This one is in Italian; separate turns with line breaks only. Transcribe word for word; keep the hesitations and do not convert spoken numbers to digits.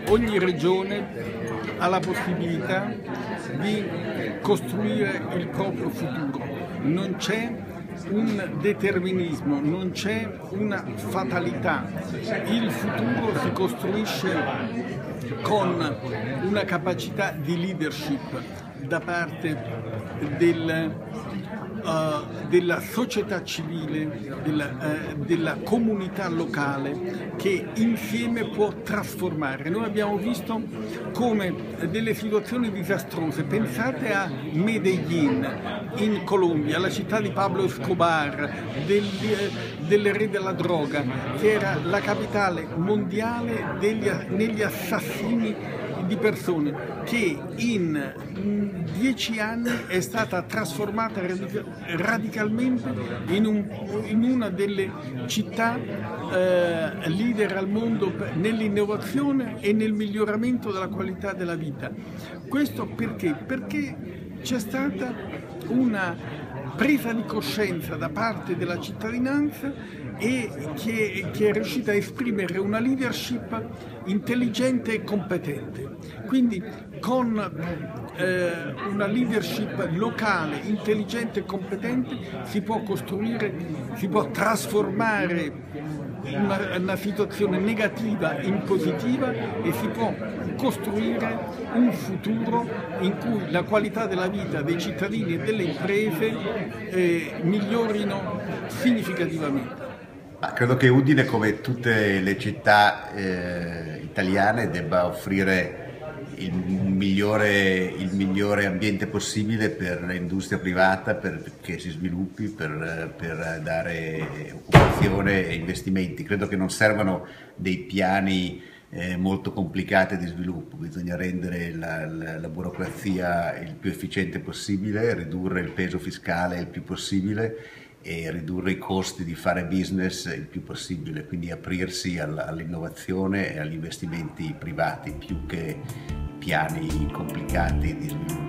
ogni regione ha la possibilità di costruire il proprio futuro. Non c'è un determinismo, non c'è una fatalità. Il futuro si costruisce con una capacità di leadership da parte del, uh, della società civile, della, uh, della comunità locale, che insieme può trasformare. Noi abbiamo visto come delle situazioni disastrose, pensate a Medellín in Colombia, la città di Pablo Escobar, del, del re della droga, che era la capitale mondiale degli, negli assassini di persone, che in dieci anni è stata trasformata radicalmente in, un, in una delle città eh, leader al mondo nell'innovazione e nel miglioramento della qualità della vita. Questo perché? Perché c'è stata una presa di coscienza da parte della cittadinanza e che, che è riuscita a esprimere una leadership intelligente e competente. Quindi con eh, una leadership locale, intelligente e competente si può costruire, si può trasformare una, una situazione negativa in positiva e si può costruire un futuro in cui la qualità della vita dei cittadini e delle imprese eh, migliorino significativamente.
Ma credo che Udine, come tutte le città eh, italiane, debba offrire il migliore, il migliore ambiente possibile per l'industria privata, perché si sviluppi, per, per dare occupazione e investimenti. Credo che non servano dei piani eh, molto complicati di sviluppo, bisogna rendere la, la, la burocrazia il più efficiente possibile, ridurre il peso fiscale il più possibile e ridurre i costi di fare business il più possibile, quindi aprirsi all'innovazione e agli investimenti privati più che piani complicati di sviluppo.